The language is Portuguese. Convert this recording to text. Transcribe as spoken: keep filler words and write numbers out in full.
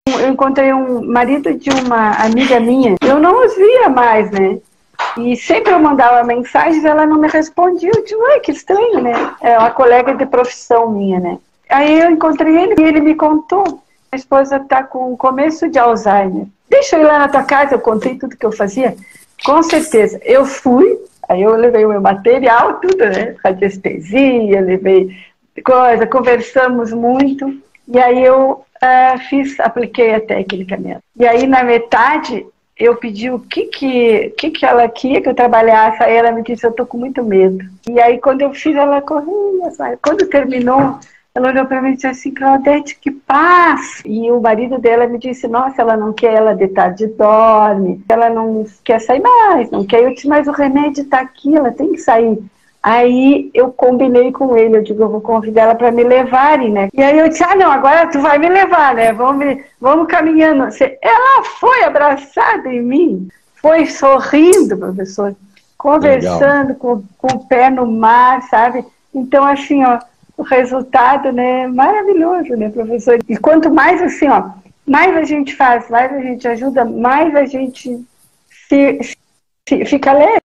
Eu encontrei um marido de uma amiga minha, eu não os via mais, né? E sempre eu mandava mensagens, ela não me respondia. Eu digo, ué, que estranho, né? É uma colega de profissão minha, né? Aí eu encontrei ele e ele me contou. Minha esposa está com começo de Alzheimer. Deixa eu ir lá na tua casa, eu contei tudo que eu fazia. Com certeza. Eu fui, aí eu levei o meu material, tudo, né? Radiestesia, levei coisa, conversamos muito. E aí eu uh, fiz, apliquei a técnica mesmo. E aí na metade eu pedi o que que, que que ela queria que eu trabalhasse, aí ela me disse, eu tô com muito medo. E aí quando eu fiz, ela corria, sabe? Quando terminou, ela olhou para mim e disse assim, Claudete, que paz! E o marido dela me disse, nossa, ela não quer, ela de tarde dorme, ela não quer sair mais, não quer. Eu disse, mas o remédio tá aqui, ela tem que sair. Aí eu combinei com ele, eu digo, eu vou convidar ela para me levarem, né? E aí eu disse, ah, não, agora tu vai me levar, né? Vamos, me, vamos caminhando. Ela foi abraçada em mim, foi sorrindo, professor, conversando com, com o pé no mar, sabe? Então, assim, ó, o resultado, né, maravilhoso, né, professor? E quanto mais, assim, ó, mais a gente faz, mais a gente ajuda, mais a gente se, se, fica leve.